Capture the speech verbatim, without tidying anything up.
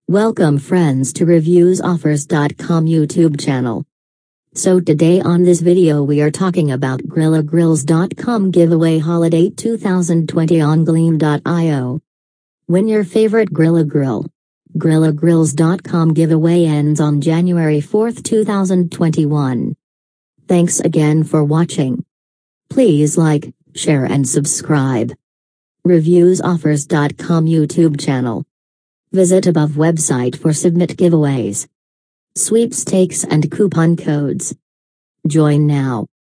Welcome friends to Reviews Offers dot com YouTube channel. So today on this video we are talking about Grilla Grills dot com giveaway holiday two thousand twenty on Gleam dot i o. Win your favorite Grilla grill. Grilla Grills dot com giveaway ends on January fourth two thousand twenty-one. Thanks again for watching. Please like, share and subscribe. Reviews Offers dot com YouTube channel. Visit above website for submit giveaways, sweepstakes and coupon codes. Join now.